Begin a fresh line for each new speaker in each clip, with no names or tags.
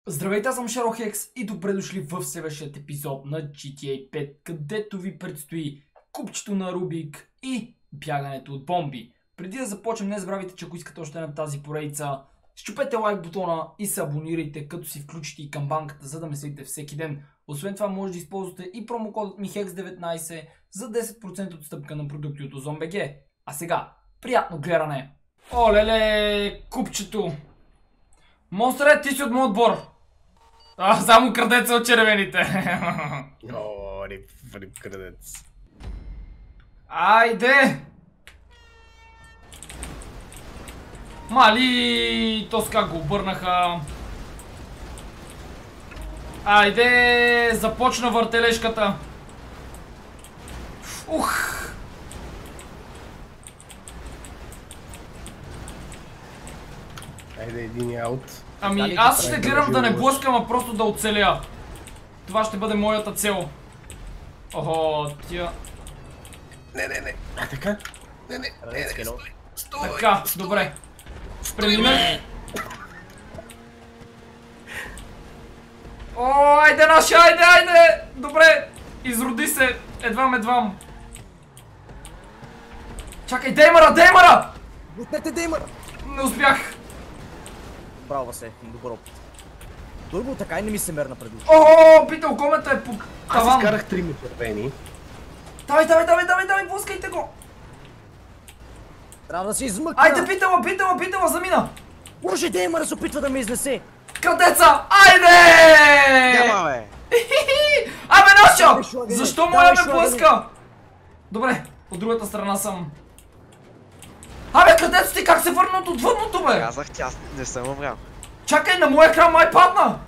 Здравейте, аз съм Шерохекс и добре дошли в следващият епизод на GTA 5, където ви предстои купчето на Рубик и бягането от бомби. Преди да започнем, не забравяйте, че ако искате още на тази поредица, щупете лайк бутона и се абонирайте, като си включите и камбанката, за да ме следите всеки ден. Освен това, може да използвате и промокодът ми HEX19 за 10% отстъпка на продукти от OzonBG. А сега, приятно гледане! Олеле, купчето! Монстре, ти си от моят отбор! Само крадеца от червените!
О, рип крадец.
Айде! Мали, то с как го обърнаха. Айде, започна въртележката. Ух!
Айде, един аут.
Ами аз ще гледам да не блъскам, а просто да оцеля. Това ще бъде моята цел. Охо, тя...
Не. А, така? Не. Стой.
Така, добре. Преминах. О, айде наши, айде! Добре, изроди се, едвам. Чакай, Деймъра!
Бутнете Деймъра!
Не успях.
Браво, Васе, добър опит. Дълго така и не ми се мерна пред очи.
О, Питъл, комета е по
Аз
таван.
изкарах 3 червени.
Давай, блъскайте го.
Трябва да се измъкна.
Айде, Питъла, замина.
Може Деймъра се опитва да ме изнесе.
Крадеца, айде!
Няма, бе!
Абе, Нашо!
Давай,
Защо
давай,
моя ме
шлагане.
блъска? Добре, от другата страна съм. Абе, крадец ти как се върна от отвъдното, бе?
Казах ти, аз не съм умрял.
Чакай, на моя екран май падна!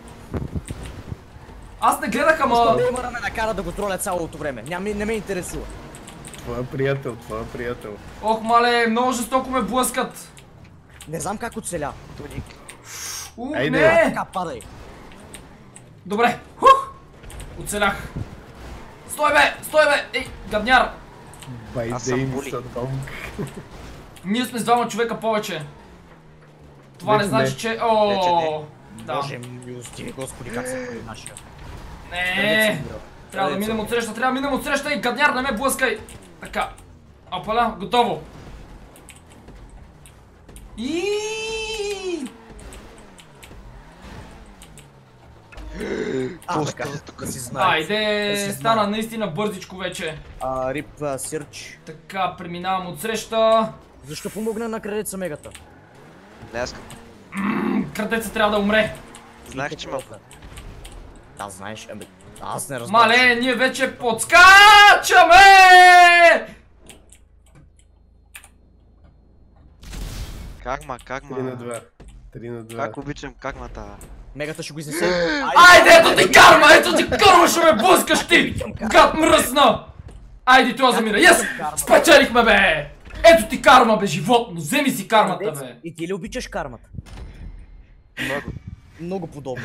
Аз не гледах, ама...
Деймъра ме накара да го троля цялото време. Не ме интересува.
Твоя приятел.
Ох, мале, много жестоко ме блъскат.
Не знам как оцеля.
Тоник.
Айде.
Не!
Така, падай.
Добре, оцелях. Стой бе! Ей, гадняр!
Аз съм були.
Ние сме с двама човека повече. Това не
Не.
значи, че...
Вече
Ооо... Да.
Боже милостиви, господи, как се прави нашия.
Не. Трябва да минем отсреща, и гадняр, не ме блъскай. Така. Опаля, готово.
Така, да си знае.
Айде, стана наистина бързичко вече.
Рип Сирч.
Така, преминавам отсреща.
Защо помогна на крадеца мегата?
Не, аз
Крадеца трябва да умре.
знаех, че мога.
Да, знаеш, ами... Аз не разбрах.
Мале, ние вече подскачаме!
Карма.
3 на 2.
Как обичам кармата.
Мегата ще го изнесе.
Айде, ето ти карма, ще ме блъскаш ти! Гад мръсна! Айде, това замира. Yes! Спечелихме, бе! Ето ти карма, бе, животно! Вземи си кармата, бе!
И ти ли обичаш кармата?
Много.
Много подобно.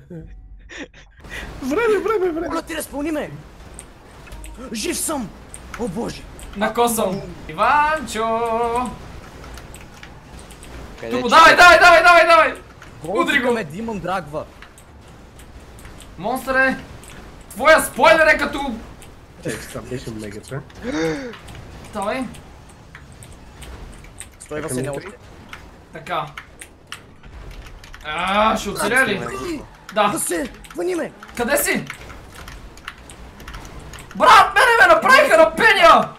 Време.
Моля ти, разпълни ме! Жив съм! О боже!
Накосам. Иванчо!
Къде
Тук,
че?
давай! Удри го!
Ме Димон драгва.
Монстре! Твоя спойлер е като...
Това беше мегата.
Давай.
Стой, Васе, не още.
Така. Ще оцеля ли? Да.
Васе, хвани ме!
Къде си? Брат, мене ме направиха на пеня!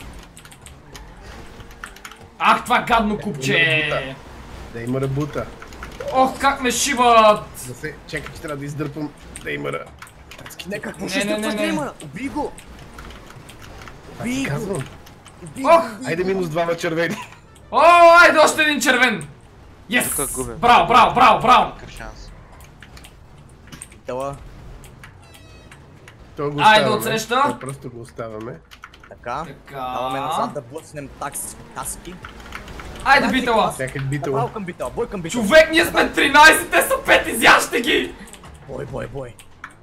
Ах, това гадно купче!
Деймъра бута.
Ох, как ме шибат!
Чакай, че трябва да издърпам Деймъра.
Не, какво
Не,
ще
не, не,
стъпваш
не.
Деймъра? Убий го! Убий го!
Казвам.
Убий
Ох!
го!
Айде минус 2 червени.
О, айде още един червен! Yes!
Тук губим.
Браво!
Какъв шанс.
Тела.
Това го
Айде,
оставяме.
отсреща.
Това просто го оставяме.
Така. Даваме
Така.
назад да блъснем таски.
Айде, битела!
Чакай битъл.
Направо към битъл, бой към битъл.
Човек, ние сме 13, те са 5, изяжте ги!
Бой.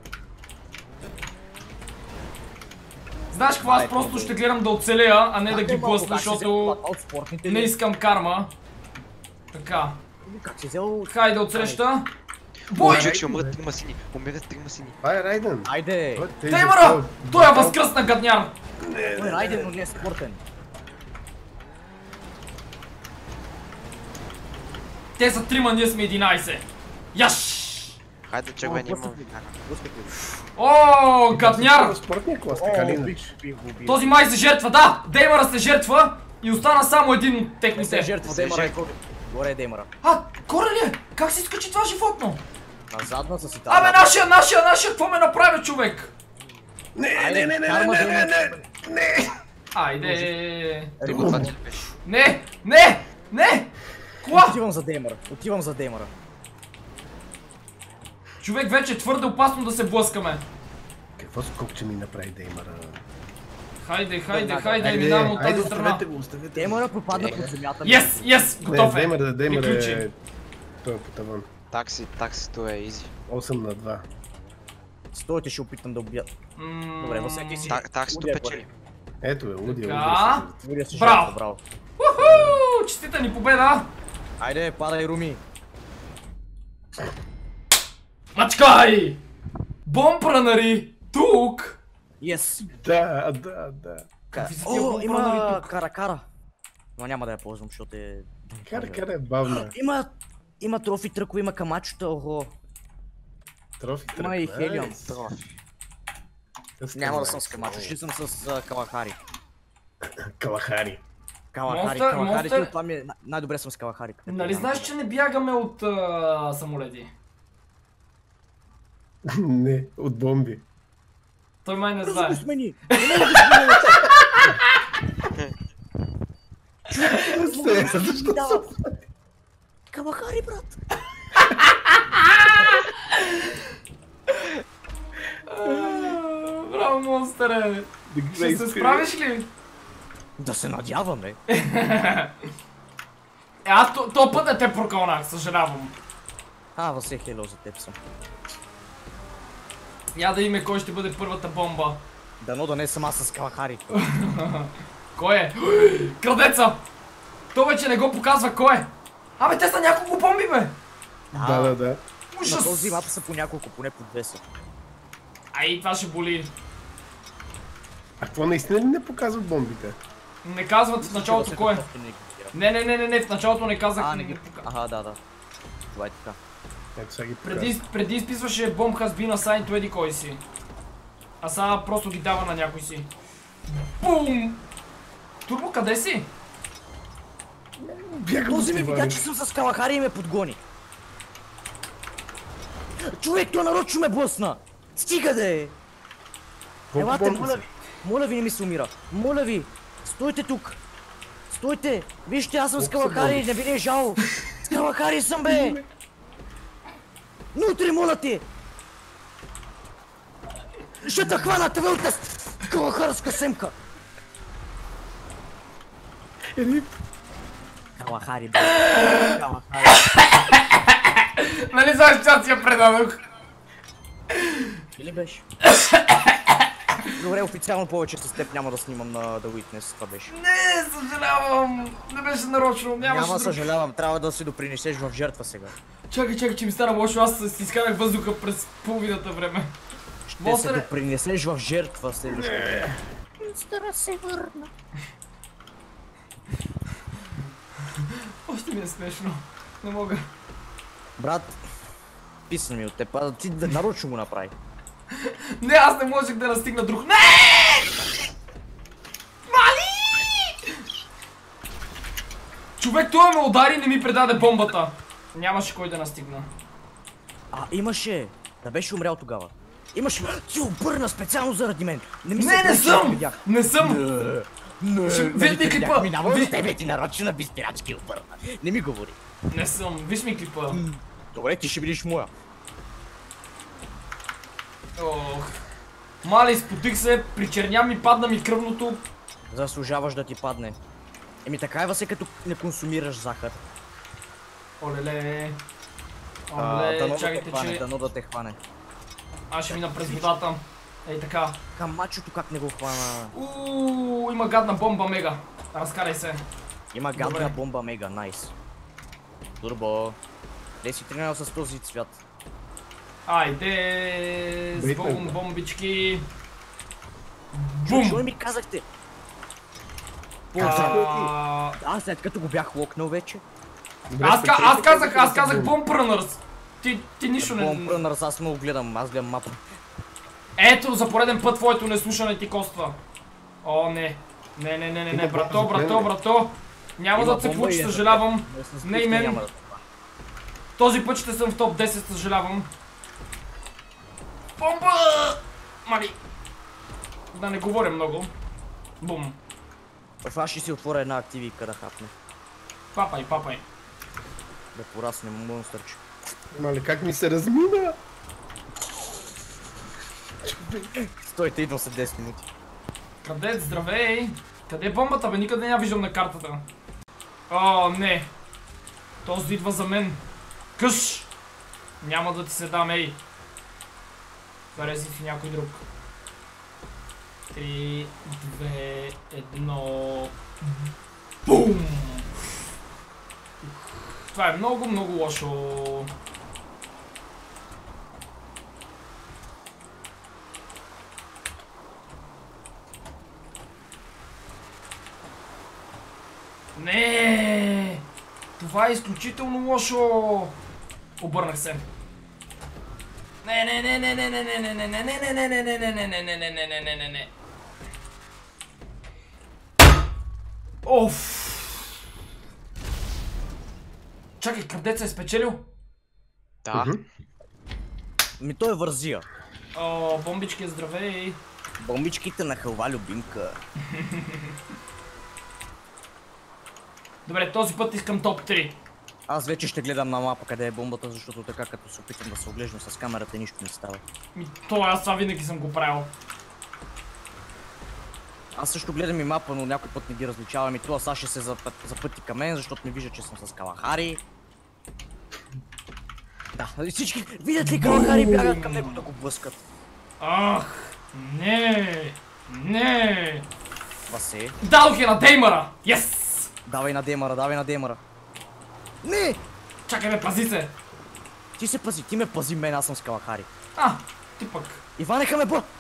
Знаеш какво, аз просто ще гледам да оцелея, а не да ги блъсна, защото не искам карма. Така.
Как си взел...
Хайде отсреща. Бой!
Човек ще умрат трима сини. Умират трима сини.
Това е Райден.
Айде!
Деймъра! Той е възкръсна гадняр!
Той е Райден, но не е спортен.
Те са 3, ние сме 11. Яш!
Хайде, червени има.
О, гадняр!
Спортния клас, така ли иначе?
Този май се жертва, да! Деймъра се жертва и остана само един от
Не се
техните.
жертва, Деймъра е горе. Горе е Деймъра.
А, горе ли е? Как се изкачи това животно?
На задна са си тази.
Абе, нашия, какво ме направи, човек?
Не!
Айде.
Ти го това ти беше.
Не! Кола!
Отивам за Деймъра.
Човек, вече е твърде опасно да се блъскаме.
Какво скокче ми направи Деймъра?
Хайде, минавам от тази страна.
Деймъра попадна под земята.
Yes, готов е.
Деймър
Приключи.
е... Той е по таван.
Таксито е изи.
8 на 2.
Стойте, ще опитам да убия. Добре, във всеки си.
Таксито печели.
Ето е, лудия.
Така.
Лудия си
Браво.
жертва, браво.
Уху! Честита ни победа!
Айде, падай, Руми.
Мачкай! Бомбранари! Тук!
Yes.
Да.
Какви са тия
О,
бомбранари
има
тук?
кара. Но няма да я ползвам, защото е...
Кара е бавна.
Има трофи тръкове, има камачета, охо.
Трофи
Има и хелиум.
Трофи.
Няма да съм с камачо, ще съм с калахари.
Калахари.
Монстър?
Това ми е... Най-добре съм с калахари.
Нали знаеш, че не бягаме от самолети?
Не, от бомби.
Той май не
Бързо
знае.
го смени! Не мога да смени!
Защо?
Да. Калахари, брат!
Браво, монстъре! Ще се справиш ли?
Да се надяваме.
Аз то път не те прокълнах, съжалявам.
Въсе хело за теб съм.
Я да име кой ще бъде първата бомба.
Дано да не съм аз с калахари.
Кой е? Крадеца! То вече не го показва кой е. Абе, те са няколко бомби, бе!
Да.
На
Ужас!
този мапа са по няколко, поне по 2 са.
Ай, това ще боли.
А какво наистина ли не показват бомбите?
Не казват в началото кой е. Не, в началото не казах.
Да. Това е така.
Ето сега ги показват.
Преди изписваше Bomb has been assigned to еди кой си. А сега просто ги дава на някой си. Бум! Турбо, къде си?
Този ми видя, че съм с калахари и ме подгони. Човек, той нарочно ме блъсна! Стига де! Елате, моля ви, не ми се умира. Моля ви, стойте тук. Стойте, вижте, аз съм с калахари, не ви не е жал. С калахари съм, бе! Нутри, моля ти! Ще те хвана, твълта калахарска семка! Калахари, бе. Калахари.
Нали знаеш, че аз я предадох?
Или беше? Добре, официално повече с теб няма да снимам на The Witness, това беше.
Не, съжалявам. Не беше нарочно,
Няма съжалявам, трябва да си допринесеш в жертва сега.
Чакай, че ми стана лошо, аз си изкарах въздуха през половината време.
Ще се допринесеш в жертва следващото.
Стара се върна.
Още ми е смешно. Не мога.
Брат, писна ми от теб, ти нарочно го направи.
Не, аз не можех да настигна друг. Не! Мали! Човек, той ме удари и не ми предаде бомбата. Нямаше кой да настигна.
Имаше. Да беше умрял тогава. Имаше. Ти обърна специално заради мен.
Не съм! Не съм! Виж ми клипа!
Минавам за тебе, ти нарочно би спирачки обърна. Не ми говори.
Не съм, виж ми клипа.
Добре, ти ще видиш моя.
Ох. Мали, спотих се, причерня ми, падна ми кръвното.
Заслужаваш да ти падне. Така е, Васе, като не консумираш захар.
Олеле. Олеле, чакайте, че...
Дано да те хване.
Аз ще мина през водата. Ей така.
Камачото как не го хвана?
Има гадна бомба мега. Разкарай се.
Има гадна бомба мега, найс. Турбо. Де си тренирал с този цвят?
Айде, с
Бейтмен.
бум бомбички.
Що
Бум!
ми казахте? Аз след като го бях локнал вече.
Добре,
Аз казах бомпрънърс. Ти нищо не...
Бомпрънърс, аз много гледам, аз гледам мапа.
Ето, за пореден път твоето неслушане ти коства. О, не. Не, брато. Няма да се получи, съжалявам. Не и мен. Този път ще съм в топ 10, съжалявам. Бомба! Мали. Да не говоря много. Бум.
Аз ще си отворя една активика да хапне.
Папай.
Да порасне монстърче.
Мали, как ми се размина?
Стойте, идвам след 10 минути.
Къде, здравей? Къде е бомбата, бе? Никъде не я виждам на картата. О, не. Този идва за мен. Къш! Няма да ти се дам, ей. Хареси си някой друг. 3, 2, 1... Бум! Това е много лошо. Не! Това е изключително лошо! Обърнах се. Не. Оф! Чакай, крадеца е спечелил?
Да.
Ми той е вързия.
О, бомбички, здравей!
Бомбичките на хълва любимка.
Добре, този път искам топ 3.
Аз вече ще гледам на мапа къде е бомбата, защото така като се опитам да се оглеждам с камерата нищо не става.
Аз това винаги съм го правил.
Аз също гледам и мапа, но някой път не ги различавам и това сега ще се запъти към мен, защото не вижда, че съм с Калахари. Да, всички видят ли Калахари бягат към него да го блъскат.
Ах, не.
Васе.
Дадох я на Деймъра! Yes!
Давай на Демара. Не!
Чакай ме, пази се!
Ти се пази, ти ме пази мен, аз съм с Калахари.
Ти пък.
Иванеха ме бъ!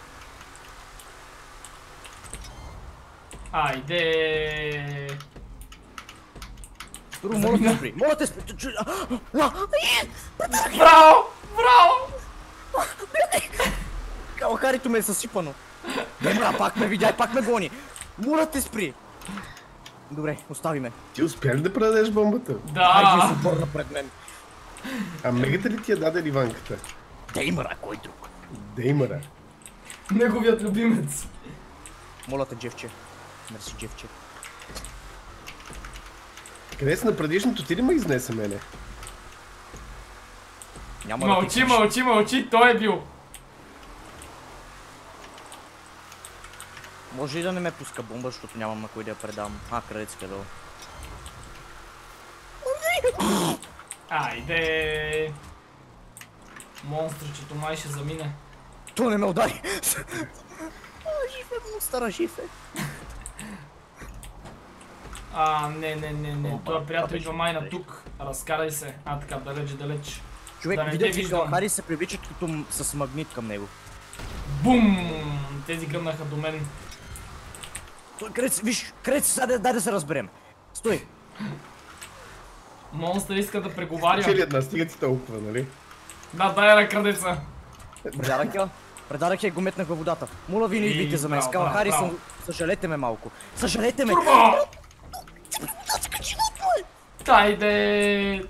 Айде!
Туру, моля те спри,
Браво!
Калахарито ме е съсипано. Демара, пак ме видя и пак ме гони. Моля те спри. Добре, остави ме.
Ти успя ли да предадеш бомбата?
Айде
Да!
се обърна пред мен.
А мегата ли ти я даде Ливанката?
Деймара, кой друг?
Деймара.
Неговият любимец.
Моля те, Джефче. Мерси, Джефче.
Къде си на предишното, ти ли ме изнесе мене?
Няма да ти
Мълчи, той е бил.
Може и да не ме пуска бомба, защото нямам на кой да я предам. Крадецка долу.
Айде! Монстрчето май ще замине.
То не ме удари! Жив е, монстъра, жив е.
Не. Той приятел идва май на тук. Разкарай се. Така, далеч.
Човек,
Да не те
видят ли
виждам.
Калахари се привличат като с магнит към него.
Бум! Тези гръмнаха до мен.
Крец, дай да се разберем. Стой!
Монстър иска да преговаря.
Целият нас, стига ти толкова, нали?
Да, дай на крадеца.
Предадах я и го метнах във водата. Моля ви, не идвайте за мен. С Калахари съм... Съжалете ме малко. Съжалете ме!
Турбо! Дайде!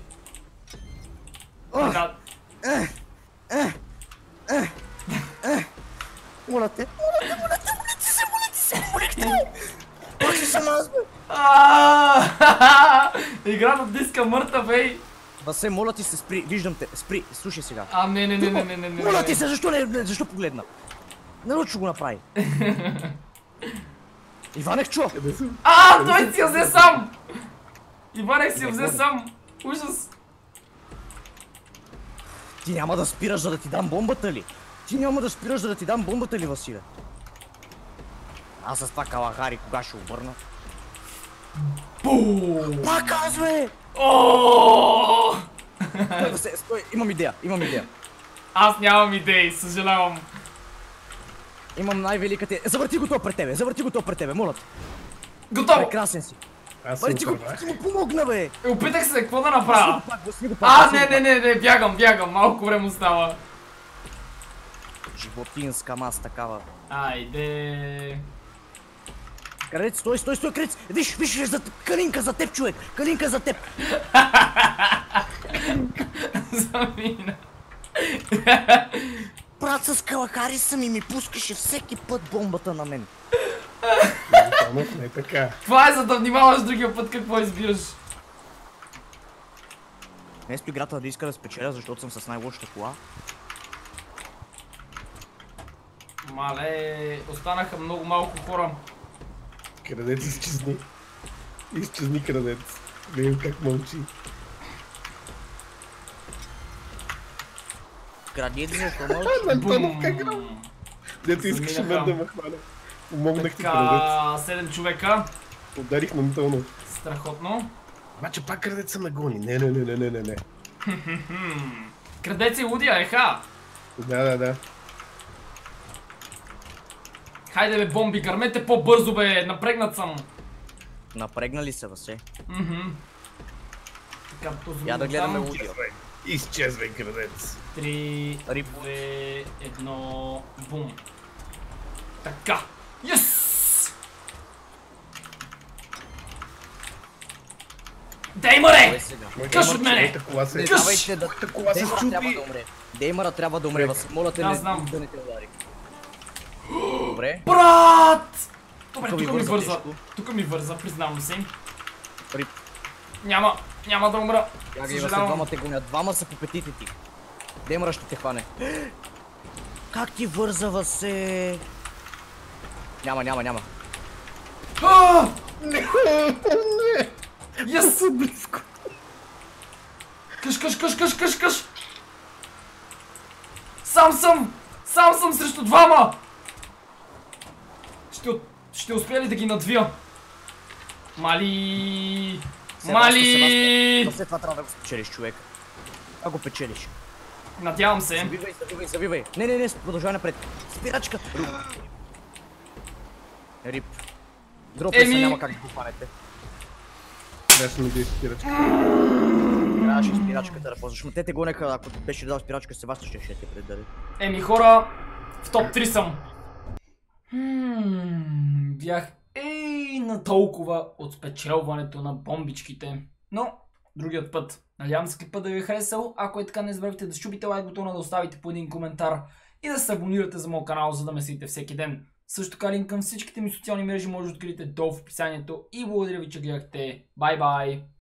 Така,
Моля те! Пак ще съм аз, бе!
игра на диска мъртъв, ей!
Васе, моля ти се, спри, виждам те, спри, слушай сега.
Не.
Моля ти се, защо погледна? Нарочно го направи. Иванех чу!
Той си я взе сам! Иванех си я взе сам! Ужас!
Ти няма да спираш, за да ти дам бомбата ли? Ти няма да спираш, за да ти дам бомбата ли, Василе? Аз с това Калахари кога ще обърна?
Бум!
Пак казвай!
О!
Стой, имам идея.
Аз нямам идеи, съжалявам.
Имам най-великата... Завърти го то пред тебе, завърти го то пред тебе, моля те.
Готово!
Прекрасен си.
Аз се
Бъде ти го,
отървах.
ти му помогна, бе.
Опитах се, какво да направя?
Гласни го пак,
А,
гласни го
не, бягам, малко време остава.
пак. Животинска маса такава.
Айде.
Крадец, стой, крадец! Виж, калинка за теб, човек! Калинка за теб!
Замина.
Брат с калахари съм и ми пускаше всеки път бомбата на мен.
Тонов не е така.
Това е за да внимаваш другия път какво избираш.
Днес играта да иска да спечеля, защото съм с най-лошата кола.
Мале, останаха много малко хора.
Крадец изчезни. Изчезни крадец. Видим как мълчи.
Крадец, защо мълчи?
Антонов как грам? Дето искаше мен да ме хване. Помогнах ти крадец.
Така, 7 човека.
Ударих на Антонов.
Страхотно.
Обаче пак крадеца ме гони. Не.
Крадец и лудия, еха!
Да.
Хайде бе, бомби, гърмете по-бързо бе, напрегнат съм.
Напрегнали се, Васе.
Така, този
Я да гледаме лудия.
Изчезвай, крадец.
3,
Рип.
2, 1, бум. Така. Йес! Деймаре! Къш от мене!
Моята кола се...
Не
Къш!
давайте да...
Моята кола се
Деймара трябва
щупи.
да умре. Деймара трябва да умре, Васе. Моля те,
Да, знам.
да не те удари. Добре.
Брат! Добре,
Тук ми
тук ми
върза
върза.
тежко.
Тук ми върза, признавам се.
Рип.
Няма да умра.
Я ги Васе,
Съжалявам.
двама те гонят. Двама са по петите ти. Деймара ще те хване. Как ти върза, Васе? Няма.
А!
Не.
Йес!
Близко.
Къш! Сам съм срещу двама! Ще успея ли да ги надвия? Мали!
След това трябва да го спечелиш, човек. А го печелиш.
Надявам се.
Завивай. Не, продължавай напред. Спирачка. Рип. Дропни се, няма как да го хванете.
Трябваше ми да изпирачка.
Трябваше спирачката да ползваш. Но те те гонеха, ако беше дал спирачка, Себастия ще те предаде.
Хора, в топ 3 съм. Бях на толкова от спечелването на бомбичките. Но, другият път. Надявам се клипът да ви е харесал. Ако е така, не забравяйте да щупите лайк бутона, да оставите по един коментар и да се абонирате за моят канал, за да ме следите всеки ден. Също така линк към всичките ми социални мрежи може да откриете долу в описанието и благодаря ви, че гледахте. Бай!